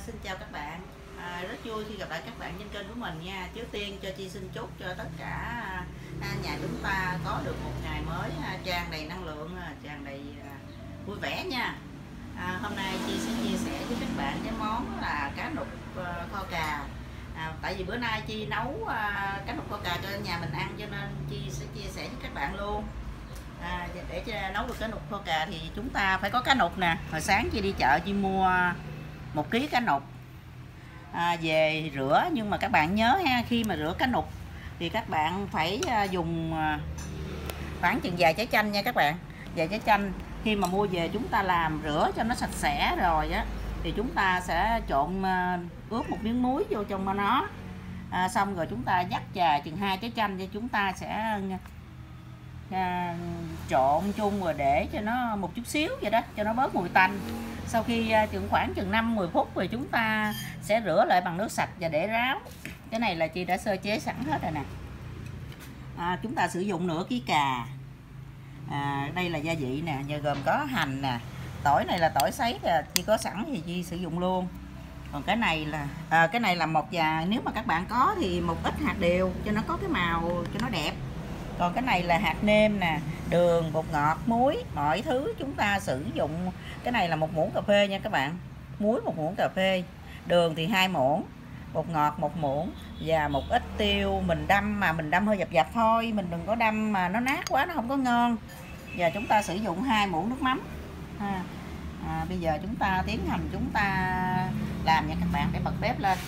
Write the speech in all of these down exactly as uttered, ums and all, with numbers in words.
xin chào các bạn. À, rất vui khi gặp lại các bạn trên kênh của mình nha. Trước tiên cho Chi xin chúc cho tất cả à, nhà chúng ta có được một ngày mới à, tràn đầy năng lượng, à, tràn đầy à, vui vẻ nha. À, hôm nay Chi sẽ chia sẻ với các bạn cái món là cá nục à, kho cà. À, tại vì bữa nay Chi nấu à, cá nục kho cà cho nhà mình ăn, cho nên Chi sẽ chia sẻ với các bạn luôn. À, để cho nấu được cá nục kho cà thì chúng ta phải có cá nục nè. Hồi sáng Chi đi chợ Chi mua một ký cá nục à, về rửa, nhưng mà các bạn nhớ ha, khi mà rửa cá nục thì các bạn phải dùng khoảng chừng vài trái chanh nha các bạn, vài trái chanh. Khi mà mua về chúng ta làm rửa cho nó sạch sẽ rồi á thì chúng ta sẽ trộn ướp một miếng muối vô trong nó, à, xong rồi chúng ta dắt chà chừng hai trái chanh, cho chúng ta sẽ à, trộn chung rồi để cho nó một chút xíu vậy đó, cho nó bớt mùi tanh. Sau khi chừng khoảng chừng năm mười phút rồi chúng ta sẽ rửa lại bằng nước sạch và để ráo. Cái này là chị đã sơ chế sẵn hết rồi nè. À, chúng ta sử dụng nửa ký cà. À, đây là gia vị nè, giờ gồm có hành nè, tỏi này là tỏi sấy nè, chị có sẵn thì chị sử dụng luôn. Còn cái này là à, cái này là một vài, nếu mà các bạn có thì một ít hạt điều cho nó có cái màu cho nó đẹp. Còn cái này là hạt nêm nè, đường, bột ngọt, muối, mọi thứ chúng ta sử dụng. Cái này là một muỗng cà phê nha các bạn, muối một muỗng cà phê, đường thì hai muỗng, bột ngọt một muỗng và một ít tiêu. Mình đâm mà mình đâm hơi dập dập thôi, mình đừng có đâm mà nó nát quá, nó không có ngon. Và chúng ta sử dụng hai muỗng nước mắm. À, à, bây giờ chúng ta tiến hành chúng ta làm nha các bạn, để bật bếp lên.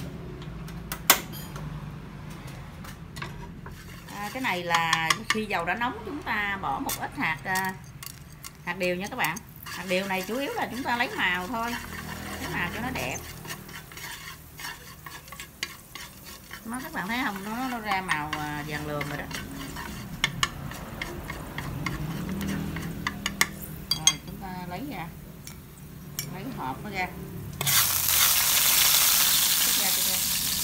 À, cái này là khi dầu đã nóng chúng ta bỏ một ít hạt hạt điều nha các bạn. Hạt điều này chủ yếu là chúng ta lấy màu thôi, lấy màu cho nó đẹp. Nó các bạn thấy không, nó, nó ra màu vàng lườm rồi đó. Rồi chúng ta lấy ra, lấy cái hộp nó ra. Cất ra, cất ra.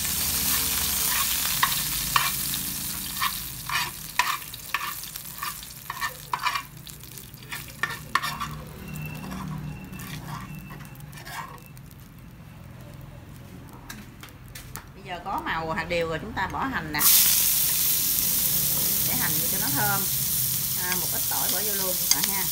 Giờ có màu hạt điều rồi chúng ta bỏ hành nè, để hành cho nó thơm. À, một ít tỏi bỏ vô luôn các bạn ha.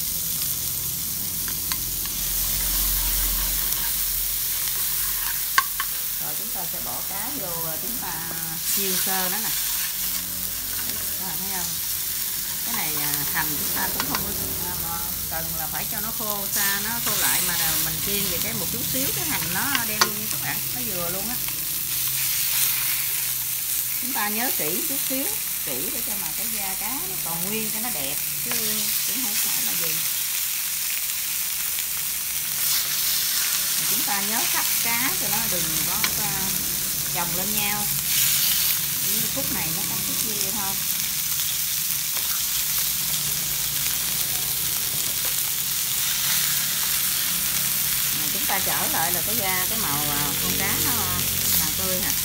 Rồi chúng ta sẽ bỏ cá vô, chúng ta chiên sơ nó nè. Các bạn thấy không? Cái này hành chúng ta cũng không cần là phải cho nó khô xa, nó khô lại, mà mình chiên về cái một chút xíu cái hành nó đen luôn nha các bạn, nó vừa luôn á. Chúng ta nhớ kỹ chút xíu, kỹ để cho mà cái da cá nó còn nguyên cho nó đẹp, chứ cũng không phải là gì. Và chúng ta nhớ cắt cá cho nó đừng có chồng lên nhau. Như phút này nó cắt chút kia thôi. Mà chúng ta trở lại là cái da, cái màu con cá nó vàng tươi nè.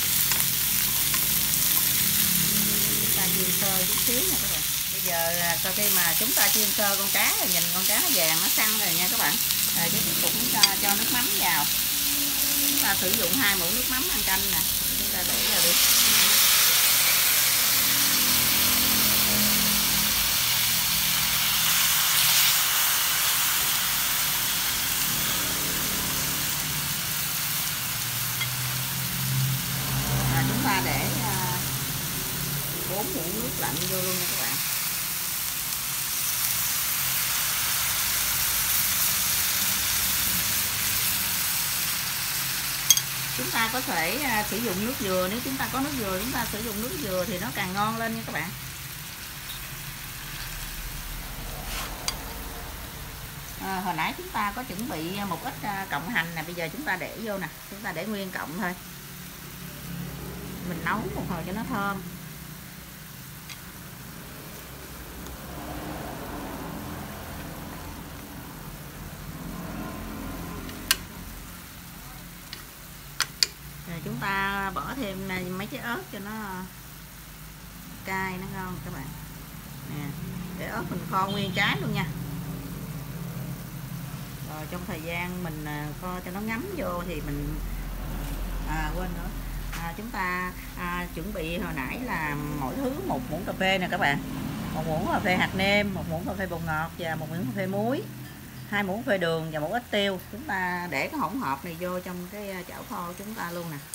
Chiên sơ chút xíu nha các bạn. Bây giờ sau khi mà chúng ta chiên sơ con cá rồi, nhìn con cá nó vàng nó săn rồi nha các bạn. Rồi tiếp tục chúng ta cho nước mắm vào. Chúng ta sử dụng hai muỗng nước mắm ăn canh nè, chúng ta để vào đi. Và chúng ta để bốn muỗng nước lạnh vô luôn nha các bạn. Chúng ta có thể uh, sử dụng nước dừa, nếu chúng ta có nước dừa chúng ta sử dụng nước dừa thì nó càng ngon lên nha các bạn. À, hồi nãy chúng ta có chuẩn bị một ít uh, cọng hành nè, bây giờ chúng ta để vô nè, chúng ta để nguyên cọng thôi. Mình nấu một hồi cho nó thơm. Rồi chúng ta bỏ thêm mấy trái ớt cho nó cay, nó ngon các bạn nè. Để ớt mình kho nguyên trái luôn nha. Rồi trong thời gian mình kho cho nó ngấm vô thì mình à, quên nữa, à, chúng ta à, chuẩn bị hồi nãy là mỗi thứ một muỗng cà phê nè các bạn, một muỗng cà phê hạt nêm, một muỗng cà phê bột ngọt và một muỗng cà phê muối, hai muỗng cà phê đường và một ít tiêu. Chúng ta để cái hỗn hợp này vô trong cái chảo kho của chúng ta luôn nè.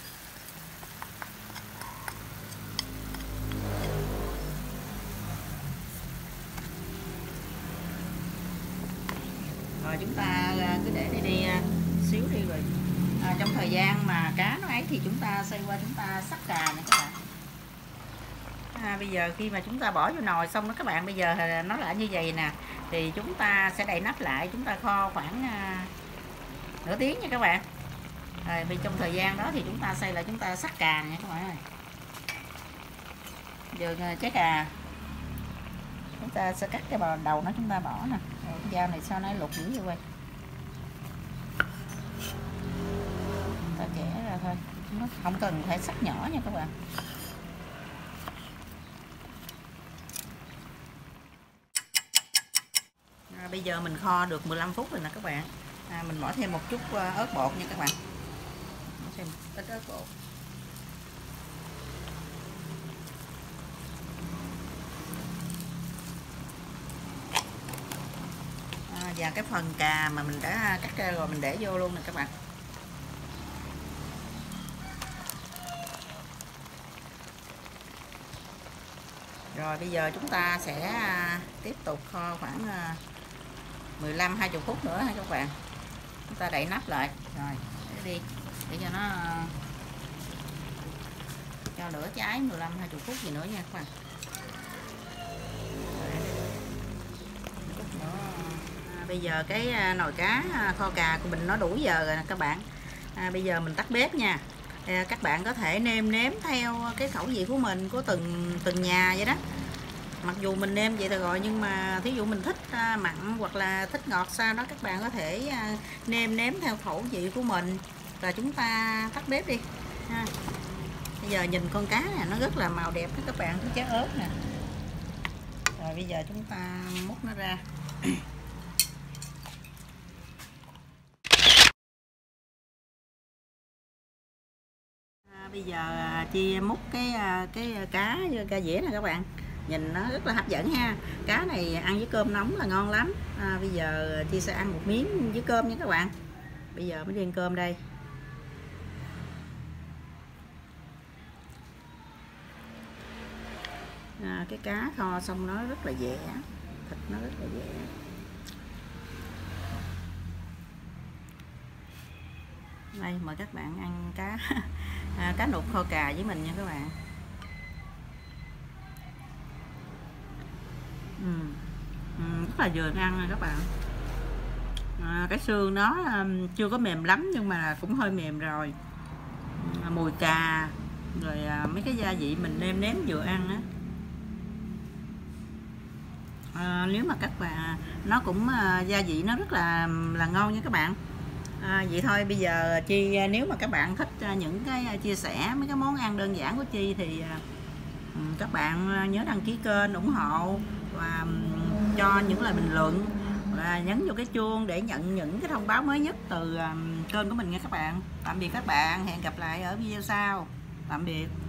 Rồi chúng ta cứ để đây đi xíu đi, rồi à, trong thời gian mà cá nó ấy thì chúng ta xoay qua chúng ta sắc cà nè các bạn. À, bây giờ khi mà chúng ta bỏ vô nồi xong đó các bạn, bây giờ nó lại như vậy nè, thì chúng ta sẽ đậy nắp lại, chúng ta kho khoảng à, nửa tiếng nha các bạn. Rồi vì trong thời gian đó thì chúng ta xay lại, chúng ta sắc cà nha các bạn ơi. Giờ trái cà chúng ta sẽ cắt cái đầu nó, chúng ta bỏ nè. Rồi cái dao này sao nó lục dữ vậy quay, chúng ta chẻ ra thôi, nó không cần phải sắc nhỏ nha các bạn. À, bây giờ mình kho được mười lăm phút rồi nè các bạn. À, mình bỏ thêm một chút ớt bột nha các bạn, bỏ thêm ít ớt bột. À, và cái phần cà mà mình đã cắt ra rồi mình để vô luôn nè các bạn. Rồi bây giờ chúng ta sẽ tiếp tục kho khoảng mười lăm hai mươi phút nữa ha các bạn. Chúng ta đậy nắp lại rồi để đi để cho nó cho lửa cháy mười lăm hai mươi phút gì nữa nha các bạn. À, bây giờ cái nồi cá kho cà của mình nó đủ giờ rồi nè các bạn. À, bây giờ mình tắt bếp nha. À, các bạn có thể nêm nếm theo cái khẩu vị của mình, của từng từng nhà vậy đó. Mặc dù mình nêm vậy rồi nhưng mà thí dụ mình thích à, mặn hoặc là thích ngọt sao đó, các bạn có thể à, nêm nếm theo khẩu vị của mình. Và chúng ta tắt bếp đi ha. Bây giờ nhìn con cá này nó rất là màu đẹp đó các bạn, cái trái ớt nè. Rồi bây giờ chúng ta múc nó ra. À, bây giờ Chi múc cái cái cá cá dĩa này các bạn, nhìn nó rất là hấp dẫn ha. Cá này ăn với cơm nóng là ngon lắm. À, bây giờ Chi sẽ ăn một miếng với cơm nha các bạn. Bây giờ mới đi ăn cơm đây. À, cái cá kho xong nó rất là dẻ, thịt nó rất là dẻ. Đây mời các bạn ăn cá à, cá nục kho cà với mình nha các bạn. Ừ. Ừ, rất là vừa ăn rồi các bạn. À, cái xương nó um, chưa có mềm lắm nhưng mà cũng hơi mềm rồi. À, mùi cà rồi à, mấy cái gia vị mình nêm nếm vừa ăn á. À, nếu mà các bạn nó cũng à, gia vị nó rất là là ngon nha các bạn. À, vậy thôi bây giờ Chi nếu mà các bạn thích những cái chia sẻ mấy cái món ăn đơn giản của Chi thì các bạn nhớ đăng ký kênh ủng hộ và cho những lời bình luận và nhấn vô cái chuông để nhận những cái thông báo mới nhất từ kênh của mình nha các bạn. Tạm biệt các bạn, hẹn gặp lại ở video sau. Tạm biệt.